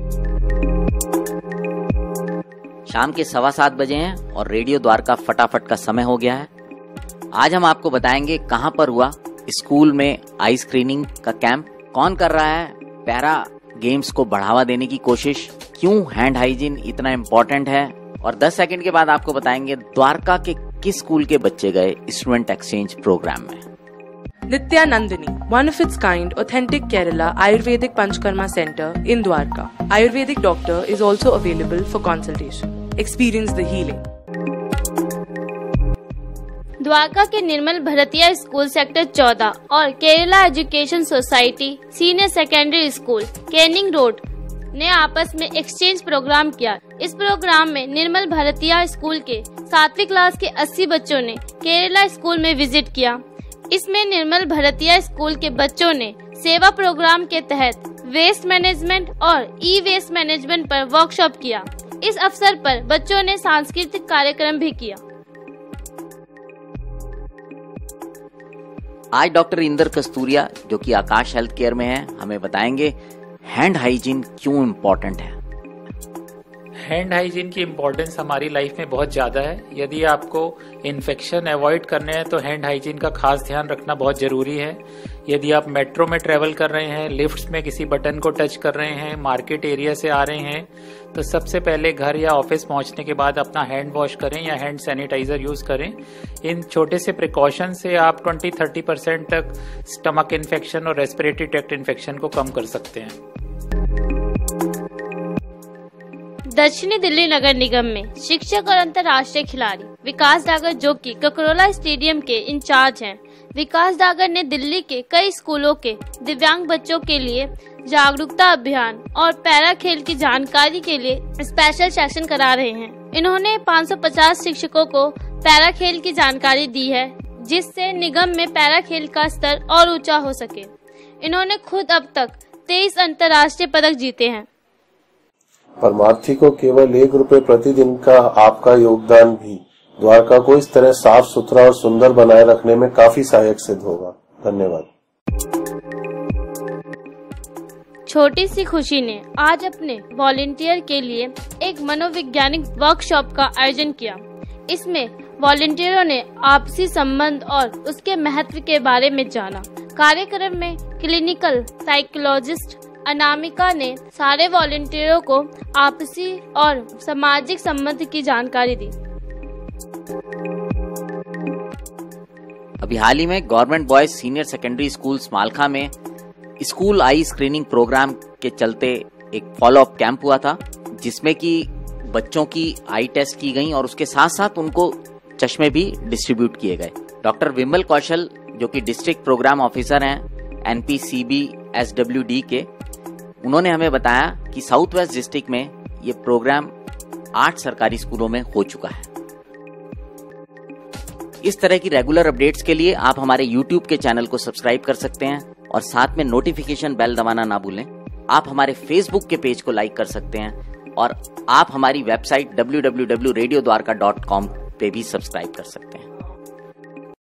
शाम के 7:15 बजे हैं और रेडियो द्वारका फटाफट का समय हो गया है। आज हम आपको बताएंगे कहां पर हुआ स्कूल में आई स्क्रीनिंग का कैंप, कौन कर रहा है पैरा गेम्स को बढ़ावा देने की कोशिश, क्यों हैंड हाइजीन इतना इम्पोर्टेंट है, और 10 सेकंड के बाद आपको बताएंगे द्वारका के किस स्कूल के बच्चे गए स्टूडेंट एक्सचेंज प्रोग्राम में। Nityanandini, one of its kind, authentic Kerala Ayurvedic Panchkarma Center in Dwarka. Ayurvedic doctor is also available for consultation. Experience the healing. Dwarka के निर्मल भरतिया स्कूल सेक्टर 14 और Kerala education society senior secondary school Canning road ने आपस में exchange programme किया। इस programme में निर्मल Bhartiya school के 7वीं class के 80 बच्चों ने केरला स्कूल में विजिट किया। इसमें निर्मल भरतिया स्कूल के बच्चों ने सेवा प्रोग्राम के तहत वेस्ट मैनेजमेंट और ई वेस्ट मैनेजमेंट पर वर्कशॉप किया। इस अवसर पर बच्चों ने सांस्कृतिक कार्यक्रम भी किया। आज डॉक्टर इंदर कस्तूरिया जो कि आकाश हेल्थ केयर में है, हमें बताएंगे हैंड हाइजीन क्यों इम्पोर्टेंट है। हैंड हाइजीन की इम्पोर्टेंस हमारी लाइफ में बहुत ज़्यादा है। यदि आपको इन्फेक्शन अवॉइड करने हैं तो हैंड हाइजीन का खास ध्यान रखना बहुत ज़रूरी है। यदि आप मेट्रो में ट्रेवल कर रहे हैं, लिफ्ट्स में किसी बटन को टच कर रहे हैं, मार्केट एरिया से आ रहे हैं, तो सबसे पहले घर या ऑफिस पहुंचने के बाद अपना हैंड वॉश करें या हैंड सैनिटाइजर यूज करें। इन छोटे से प्रिकॉशन से आप 20-30% तक स्टमक इन्फेक्शन और रेस्पिरेटरी ट्रैक्ट इन्फेक्शन को कम कर सकते हैं। दक्षिणी दिल्ली नगर निगम में शिक्षक और अंतर्राष्ट्रीय खिलाड़ी विकास डागर जो कि ककरोला स्टेडियम के इंचार्ज हैं। विकास डागर ने दिल्ली के कई स्कूलों के दिव्यांग बच्चों के लिए जागरूकता अभियान और पैरा खेल की जानकारी के लिए स्पेशल सेशन करा रहे हैं। इन्होंने 550 शिक्षकों को पैरा खेल की जानकारी दी है, जिससे निगम में पैरा खेल का स्तर और ऊंचा हो सके। इन्होंने खुद अब तक 23 अंतर्राष्ट्रीय पदक जीते हैं। परमार्थी को केवल ₹1 प्रतिदिन का आपका योगदान भी द्वारका को इस तरह साफ सुथरा और सुंदर बनाए रखने में काफी सहायक सिद्ध होगा। धन्यवाद। छोटी सी खुशी ने आज अपने वॉलेंटियर के लिए एक मनोवैज्ञानिक वर्कशॉप का आयोजन किया। इसमें वॉलेंटियरों ने आपसी संबंध और उसके महत्व के बारे में जाना। कार्यक्रम में क्लिनिकल साइकोलॉजिस्ट अनामिका ने सारे वॉलेंटियरों को आपसी और सामाजिक संबंध की जानकारी दी। अभी हाल ही में government boys senior secondary school Samalkha में स्कूल आई स्क्रीनिंग प्रोग्राम के चलते एक फॉलो अप कैंप हुआ था, जिसमें कि बच्चों की आई टेस्ट की गई और उसके साथ साथ उनको चश्मे भी डिस्ट्रीब्यूट किए गए। डॉक्टर विमल कौशल जो कि डिस्ट्रिक्ट प्रोग्राम ऑफिसर हैं NPCB-SWD के, उन्होंने हमें बताया कि साउथ वेस्ट डिस्ट्रिक्ट में ये प्रोग्राम 8 सरकारी स्कूलों में हो चुका है। इस तरह की रेगुलर अपडेट्स के लिए आप हमारे YouTube के चैनल को सब्सक्राइब कर सकते हैं और साथ में नोटिफिकेशन बेल दबाना ना भूलें। आप हमारे Facebook के पेज को लाइक कर सकते हैं और आप हमारी वेबसाइट www.radiodwarka.com पे भी सब्सक्राइब कर सकते हैं।